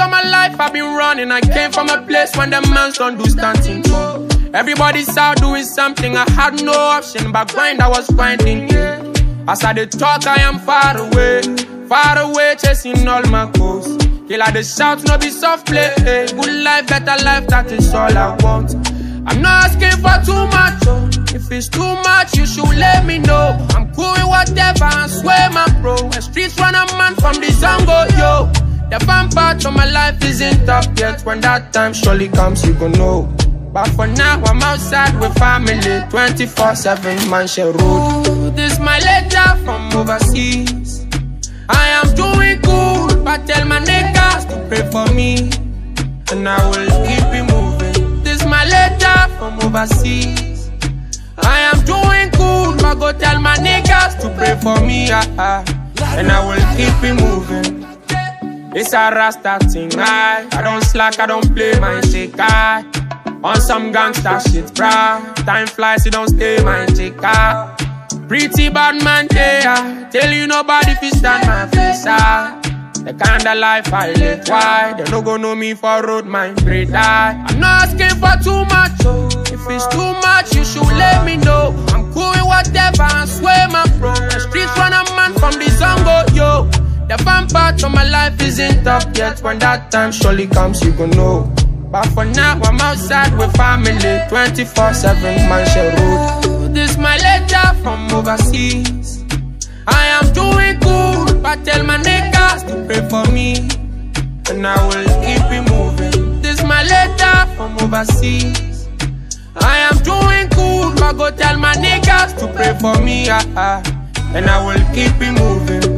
of my life I've been running. I came from a place when the mans don't do stanting. Everybody's out doing something, I had no option, but grind I was grinding. As I did talk, I am far away, chasing all my goals. Killer the shout, no be soft play. Good life, better life, that is all I want. I'm not asking for too much. If it's too much, you should let me know. I'm cool with whatever, I swear my bro. The streets run a man from the Zongo, yo. The fun part of my life isn't up yet. When that time surely comes, you gon' know. But for now, I'm outside with family, 24/7 Manchester Road. This my letter from overseas. I am doing good, but tell my niggas to pray for me, and I will keep it moving. This my letter from overseas. I am doing good, but go tell my niggas to pray for me, and I will keep it moving. It's a Rasta thing, I don't slack, I don't play my shake, on some gangsta shit, bruh. Time flies, you don't stay my chick, Pretty bad man, yeah. Tell you nobody fi stand my face, The kind of life I live, why? They no go know me for road, my great eye. I'm not asking for too much, If it's too much, you should let me know. I'm cool with whatever, I swear my bro. The streets run a man from the Zongo, yo. The fun part of my life isn't up yet. When that time surely comes, you gon' know. But for now, I'm outside with family, 24/7 Manchester Road. This my letter from overseas. I am doing good, but tell my niggas to pray for me, and I will keep it moving. This my letter from overseas. I am doing good, but go tell my niggas to pray for me, and I will keep it moving.